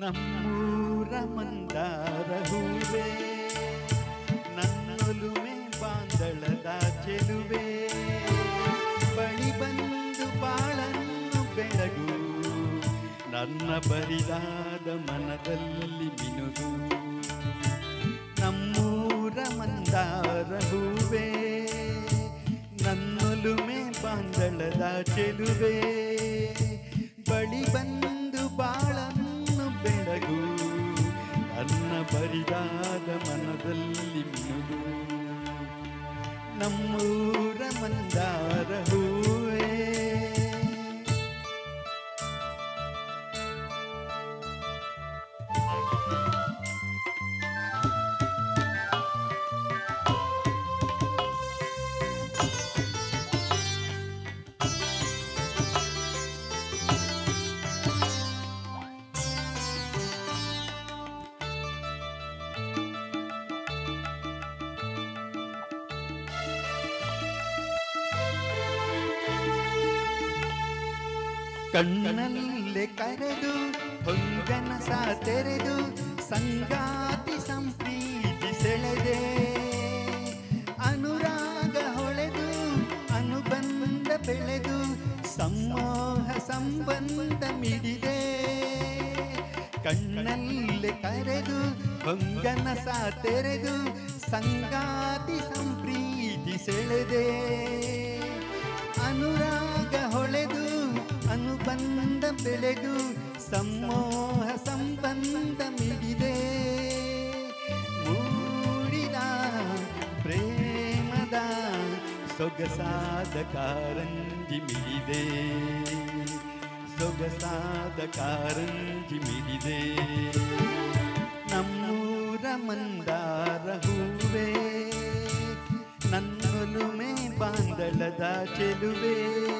ನಮ್ಮೂರ ಮಂದಾರ ಹೂವೇ, ನನ್ನೊಲುಮೆ ಬಾಂದಳದ ಚೆಲುವೆ, ಬಳಿ ಬಂದು ಬಾಳನ್ನು ಬೆಳಗು, ನನ್ನ ಬರಿದಾದ ಮನದಲ್ಲಿ ಮಿನುಗು. ನಮ್ಮೂರ ಮಂದಾರ ಹೂವೇ, ನನ್ನೊಲುಮೆ ಬಾಂದಳದ ಚೆಲುವೆ, ಬಳಿ ಬಂದು ಬಾಳನ್ನು ಬೆಳಗು, ನನ್ನ ಬರಿದಾದ ಮನದಲ್ಲಿ ಮಿನುಗು. ನಮ್ಮೂರ ಮಂದಾರ ಹೂವೇ. ಕಣ್ಣಲ್ಲೇ ಕರೆದು ಹೊಂಗನಸ ತೆರೆದು ಸಂಗಾತಿ ಸಂಪ್ರೀತಿ ಸೆಳೆದೆ, ಅನುರಾಗ ಹೊಳೆದು ಅನುಬಂಧ ಬೆಳೆದು ಸಮೋಹ ಸಂಬಂಧ ಮಿಡಿದೆ. ಕಣ್ಣಲ್ಲೇ ಕರೆದು ಹೊಂಗನಸ ತೆರೆದು ಸಂಗಾತಿ ಸಂಪ್ರೀತಿ ಸೆಳೆದೆ, ಅನುರಾಗ ಹೊಳೆದು ಅನುಬಂಧ ಬೆಳೆದು ಸಮೋಹ ಸಂಬಂಧ ಮಿಡಿದೆ. ಮೂಡಿದ ಪ್ರೇಮದ ಸೊಗಸಾದ ಕಾರಂಜಿ ಮಿಡಿದೆ, ಸೊಗಸಾದ ಕಾರಂಜಿ ಮಿಡಿದೆ. ನಮ್ಮೂರ ಮಂದಾರ ಹೂವೇ, ನನ್ನೊಲುಮೆ ಬಾಂದಳದ ಚೆಲುವೆ,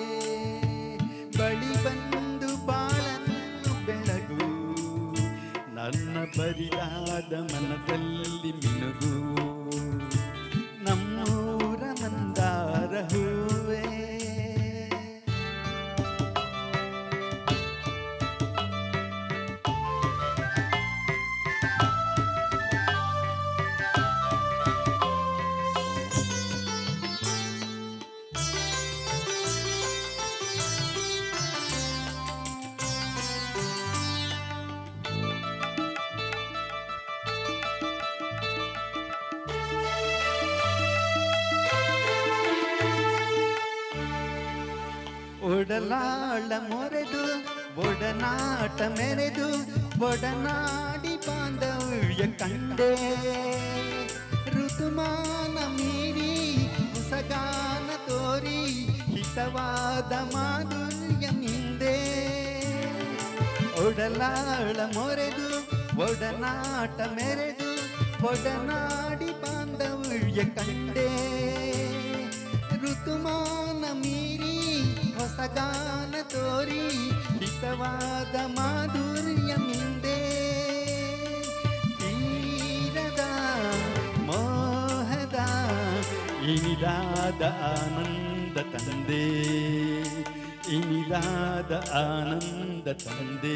ಬಳಿ ಬಂದು ಬಾಳನ್ನು ಬೆಳಗು, ನನ್ನ ಬರಿದಾದ ಮನದಲ್ಲಿ ಮಿನುಗು. ನಮ್ಮೂರ ಮಂದಾರ ಹೂವೇ. ಒಡಲಾಳ ಮೊರೆದು ಒಡನಾಟ ಮೆರೆದು ಒಡನಾಡಿ ಬಾಂಧವ್ಯ ಕಂಡೆ, ಋತುಮಾನ ಮೀರಿ ಹೊಸಗಾನ ತೋರಿ ಹಿತವಾದ ಮಾಧುರ್ಯ ಮಿಂದೆ. ಒಡಲಾಳ ಮೊರೆದು ಒಡನಾಟ ಮೆರೆದು ಒಡನಾಡಿ ಬಾಂಧವ್ಯ ಕಂಡೆ, ಋತುಮಾನ ಮೀರಿ ಹೊಸಗಾನ ತೋರಿ ಹಿತವಾದ ಮಾಧುರ್ಯ ಮಿಂದೆ. ತೀರದ ಮೋಹದ ಇನಿದಾದ ಆನಂದ ತಂದೆ, ಇನಿದಾದ ಆನಂದ ತಂದೆ.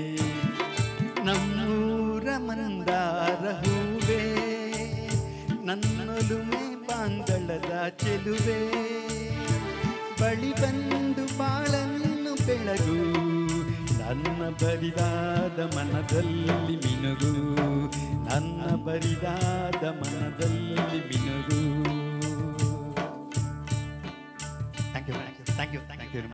ನಮ್ಮೂರ ಮಂದಾರ ಹೂವೇ, ನನ್ನೊಲುಮೆ ಬಾಂದಳದ ಚೆಲುವೆ, ಬಳಿ ಬಂದು ಬಾಳನ್ನು ಬೆಳಗು, ನನ್ನ ಬರಿದಾದ ಮನದಲ್ಲಿ ಮಿನುಗು, ನನ್ನ ಬರಿದಾದ ಮನದಲ್ಲಿ ಮಿನುಗು. Thank you thank you thank you thank you.